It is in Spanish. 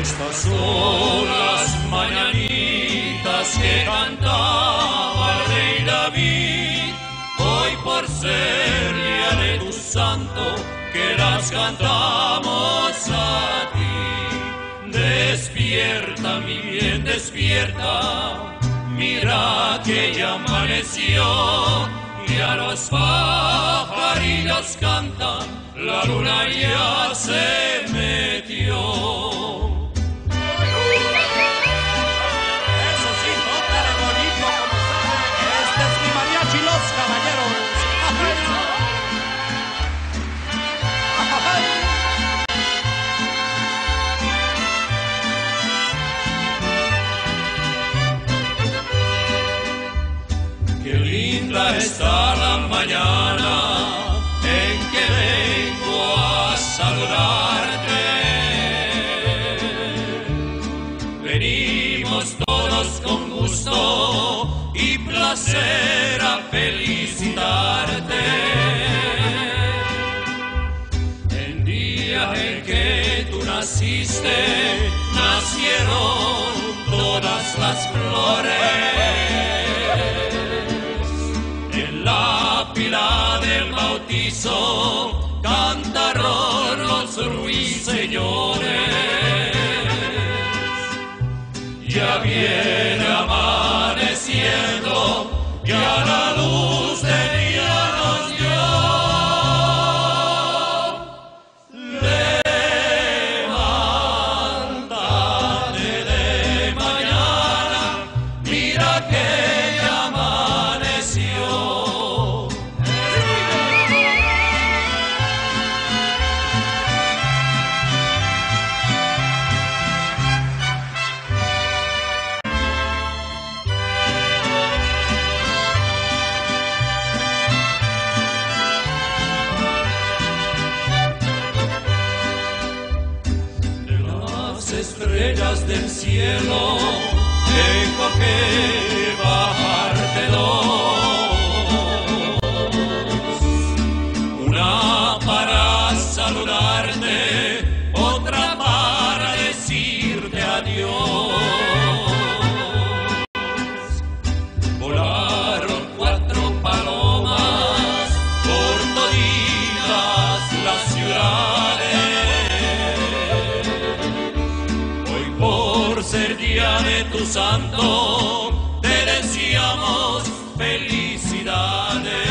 Estas son las mañanitas que cantaba el rey David. Hoy por ser día de tu santo, que las cantamos a ti. Despierta, mi bien, despierta. Mira que ya amaneció y a los pajarillos cantan. La luna ya se metió. Qué linda está la mañana en que vengo a saludarte. Venimos todos con gusto y placer a felicitarte. El día en que tú naciste, nacieron todas las flores. La pila del bautizo cantaron los ruiseñores. Ya viene amaneciendo, ya la luz del día nos dio. Levántate de mañana, mira que ya amaneció. Estrellas del cielo, tengo que bajarte dos. Una para saludarte, otra para decirte adiós. Volaron 4 palomas por toditas las ciudades. Por ser día de tu santo, te deseamos felicidades.